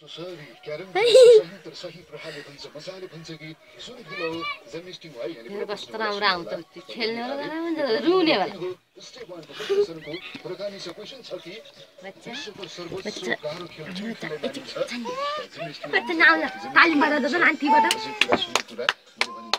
कस्तो राम्रो आउँछ खेल्ने रुने वाला बच्चा ताली बजा दो आन्टीबाट